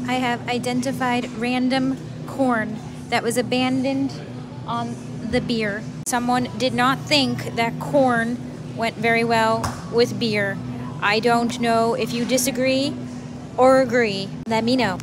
I have identified random corn that was abandoned on the beer. Someone did not think that corn went very well with beer. I don't know if you disagree or agree. Let me know.